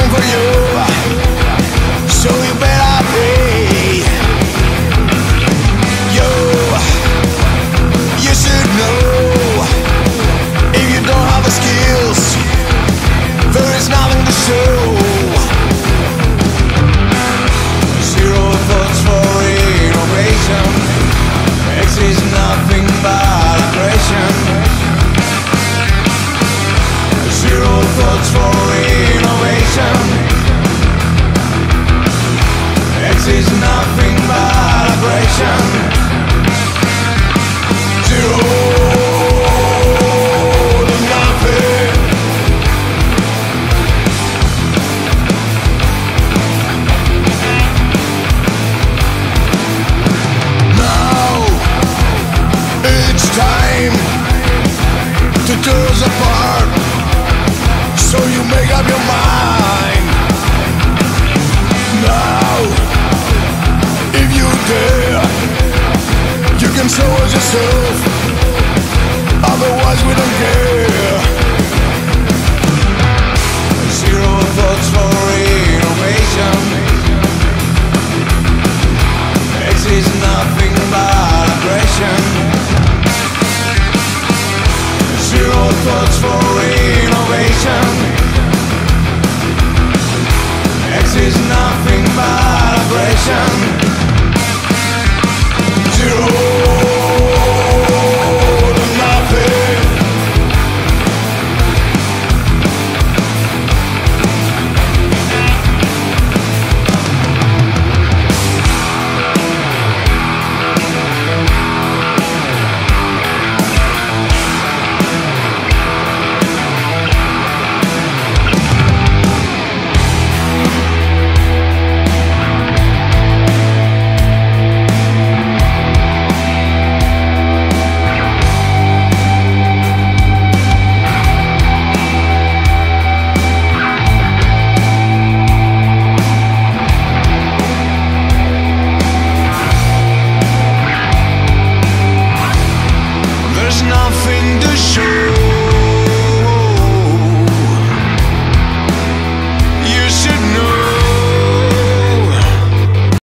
coming for you, so you better pay. You should know, if you don't have the skills, there is nothing to show. Zero thoughts for innovation. X is nothing but aggression. Zero thoughts for innovation. X is nothing but aggression. Zero to nothing. Now it's time to tear us apart, so you make up your mind. Now, if you dare, you can show us yourself. Otherwise we don't care.